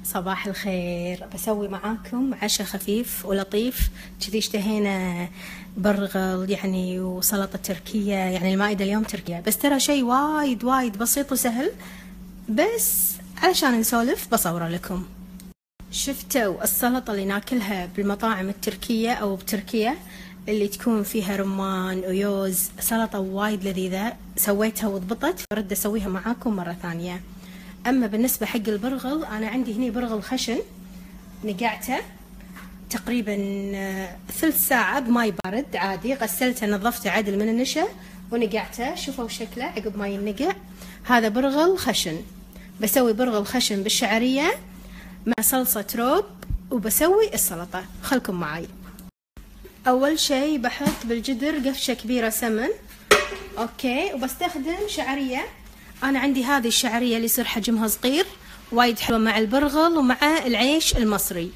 صباح الخير. بسوي معاكم عشاء خفيف ولطيف كذي. اشتهينا برغل يعني وسلطة تركية، يعني المائدة اليوم تركية، بس ترى شيء وايد وايد بسيط وسهل، بس علشان نسولف بصوره لكم. شفتوا السلطة اللي ناكلها بالمطاعم التركية أو بتركيا اللي تكون فيها رمان ويوز؟ سلطة وايد لذيذة، سويتها وضبطت، فرد أسويها معاكم مرة ثانية. أما بالنسبة حق البرغل، أنا عندي هني برغل خشن نقعته تقريبا ثلث ساعة بماي بارد عادي، غسلته نظفته عدل من النشا ونقعته. شوفوا شكله عقب ما ينقع. هذا برغل خشن. بسوي برغل خشن بالشعرية مع صلصة روب وبسوي السلطة. خلكم معي. أول شي بحط بالجدر قفشة كبيرة سمن، أوكي، وبستخدم شعرية. أنا عندي هذه الشعرية اللي يصير حجمها صغير، وايد حلوة مع البرغل ومع العيش المصري.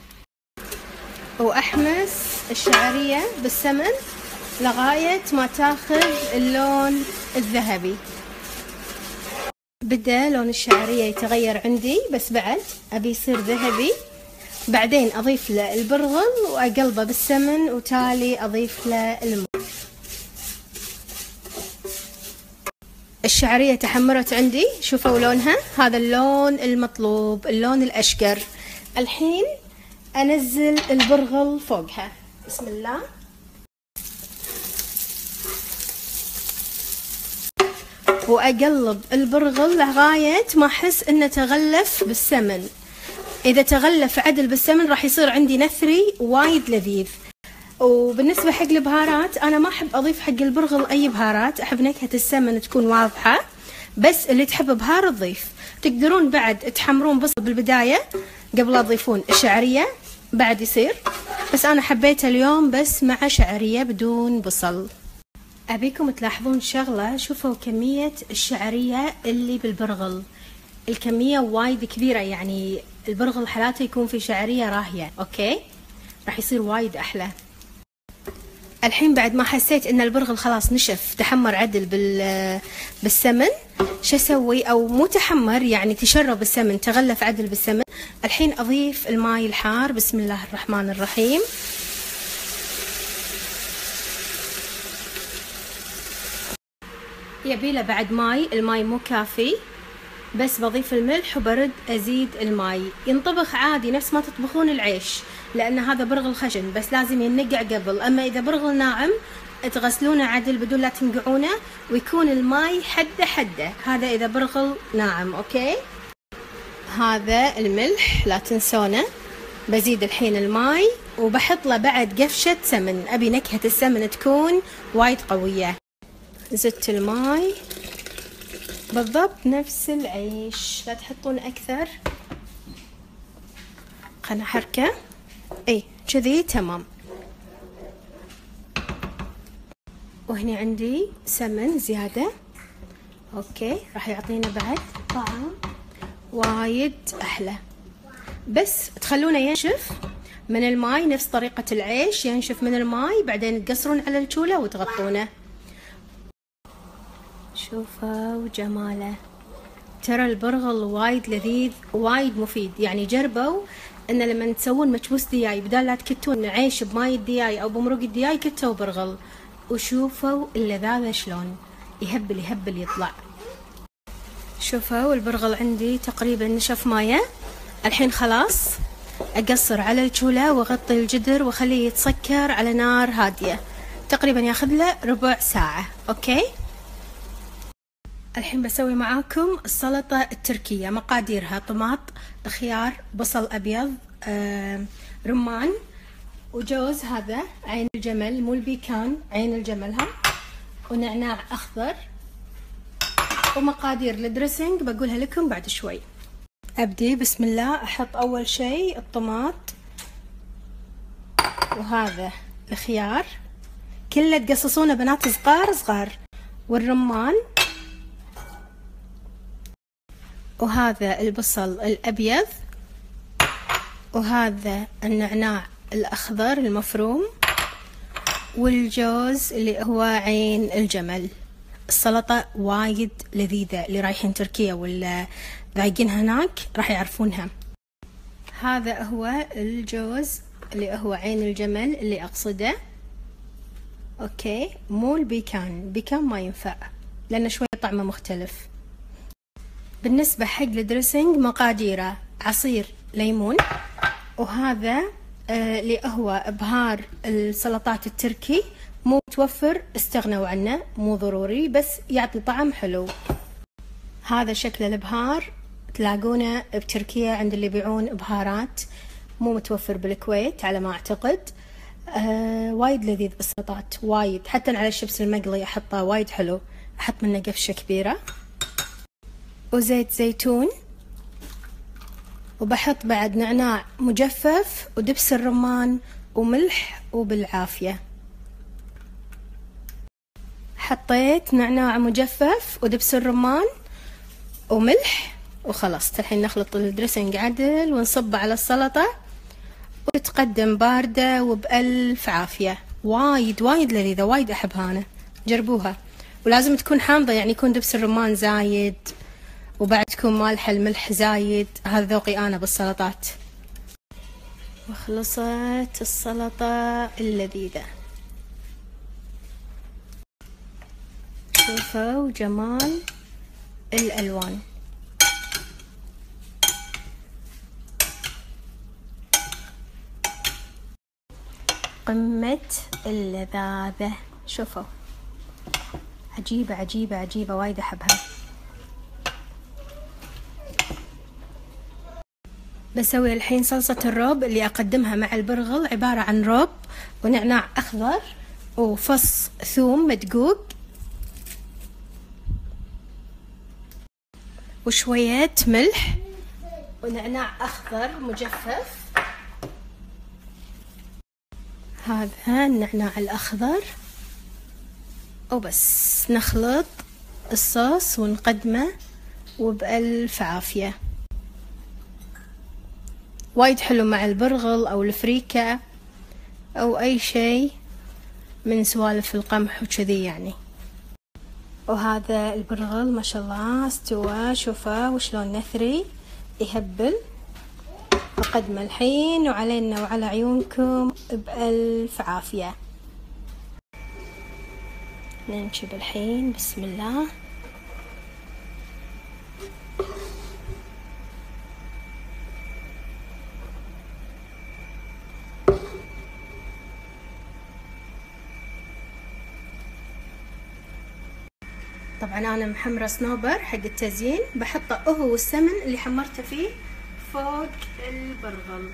وأحمس الشعرية بالسمن لغاية ما تاخذ اللون الذهبي. بدأ لون الشعرية يتغير عندي، بس بعد أبي يصير ذهبي. بعدين أضيف له البرغل وأقلبه بالسمن، وتالي أضيف له الماء. الشعرية تحمرت عندي، شوفوا لونها، هذا اللون المطلوب، اللون الأشقر. الحين أنزل البرغل فوقها، بسم الله. وأقلب البرغل لغاية ما أحس إنه تغلف بالسمن. إذا تغلف عدل بالسمن راح يصير عندي نثري وايد لذيذ. وبالنسبة حق البهارات، أنا ما أحب أضيف حق البرغل أي بهارات، أحب نكهة السمن تكون واضحة، بس اللي تحب بهار تضيف. تقدرون بعد تحمرون بصل بالبداية قبل لا تضيفون الشعرية، بعد يصير، بس أنا حبيتها اليوم بس مع شعرية بدون بصل. أبيكم تلاحظون شغلة، شوفوا كمية الشعرية اللي بالبرغل، الكمية وايد كبيرة، يعني البرغل حالاته يكون في شعرية راهية، أوكي، راح يصير وايد أحلى. الحين بعد ما حسيت ان البرغل خلاص نشف تحمر عدل بالسمن، شو اسوي؟ او مو تحمر، يعني تشرب السمن، تغلف عدل بالسمن. الحين اضيف الماي الحار، بسم الله الرحمن الرحيم. يبيله بعد ماي، الماي مو كافي، بس بضيف الملح وبرد ازيد الماي. ينطبخ عادي نفس ما تطبخون العيش، لان هذا برغل خشن، بس لازم ينقع قبل. اما اذا برغل ناعم تغسلونه عدل بدون لا تنقعونه، ويكون الماي حده حده. هذا اذا برغل ناعم، اوكي. هذا الملح لا تنسونه. بزيد الحين الماي وبحط له بعد قفشة سمن، ابي نكهة السمن تكون وايد قوية. زدت الماي بالضبط نفس العيش، لا تحطون اكثر. خلنا حركة، اي كذي تمام. وهني عندي سمن زيادة، اوكي، راح يعطينا بعد طعم وايد احلى. بس تخلونه ينشف من الماي نفس طريقة العيش، ينشف من الماي، بعدين تقصرون على الشولة وتغطونه. شوفوا جماله. ترى البرغل وايد لذيذ وايد مفيد، يعني جربوا ان لما تسوون مكبوس دياي بدال لا تكتون عيش بماي الدياي او بمرق الدياي، كتوا برغل، وشوفوا اللذاذة شلون يهبل يهبل يطلع. شوفوا البرغل عندي تقريبا نشف مايه. الحين خلاص اقصر على الشولة واغطي الجدر واخليه يتسكر على نار هادية، تقريبا ياخذ له ربع ساعة، اوكي. الحين بسوي معاكم السلطة التركية. مقاديرها: طماط، خيار، بصل أبيض، رمان، وجوز، هذا عين الجمل مو البيكان، عين الجمل ها، ونعناع أخضر. ومقادير الدريسنج بقولها لكم بعد شوي. أبدي بسم الله. أحط أول شي الطماط، وهذا الخيار كله تقصصونه بنات صغار صغار، والرمان، وهذا البصل الأبيض، وهذا النعناع الأخضر المفروم، والجوز اللي هو عين الجمل. السلطة وايد لذيذة، اللي رايحين تركيا ولا ذايقين هناك راح يعرفونها. هذا هو الجوز اللي هو عين الجمل اللي أقصده. أوكي، مو البيكان، بيكان ما ينفع لأنه شوية طعمه مختلف. بالنسبة حق الدريسنج مقاديره: عصير ليمون، وهذا اللي هو بهار السلطات التركي، مو متوفر استغنوا عنه، مو ضروري بس يعطي طعم حلو. هذا شكل البهار، تلاقونه بتركيا عند اللي يبيعون بهارات، مو متوفر بالكويت على ما أعتقد. وايد لذيذ بالسلطات، وايد، حتى على الشبس المقلي أحطه وايد حلو، أحط منه قفشة كبيرة، وزيت زيتون، وبحط بعد نعناع مجفف ودبس الرمان وملح وبالعافية. حطيت نعناع مجفف ودبس الرمان وملح وخلص. الحين نخلط الدريسنج عدل ونصبه على السلطة وتتقدم باردة وبألف عافية. وايد وايد لذيذة، وايد أحبها أنا، جربوها. ولازم تكون حامضة، يعني يكون دبس الرمان زايد وبعد تكون مالحة، الملح زايد، هذا ذوقي أنا بالسلطات. وخلصت السلطة اللذيذة، شوفوا جمال الألوان. قمة اللذاذة، شوفوا، عجيبة عجيبة عجيبة، وايد أحبها. بسوي الحين صلصة الروب اللي أقدمها مع البرغل، عبارة عن روب ونعناع أخضر وفص ثوم مدقوق وشوية ملح ونعناع أخضر مجفف. هذا النعناع الأخضر، وبس نخلط الصوص ونقدمه وبألف عافية. وايد حلو مع البرغل أو الفريكة أو أي شيء من سوالف القمح وكذي يعني. وهذا البرغل ما شاء الله استوى، شوفوا وشلون نثري يهبل. أقدمه الحين وعلينا وعلى عيونكم بألف عافية. ننشب الحين، بسم الله. طبعا أنا محمرة صنوبر حق التزيين، بحطه هو والسمن اللي حمرته فيه فوق البرغل.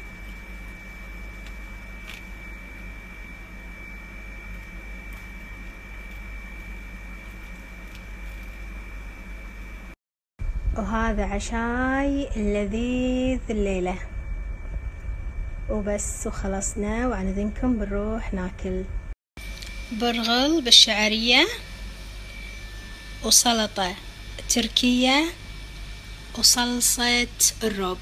وهذا عشاي اللذيذ الليلة، وبس وخلصنا، وعن إذنكم بنروح ناكل. برغل بالشعرية وسلطة تركية وصلصة الروب.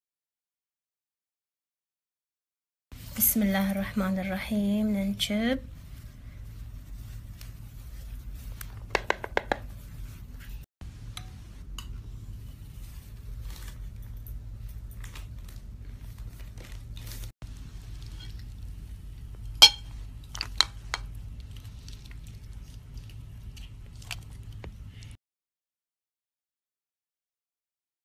بسم الله الرحمن الرحيم. ننشب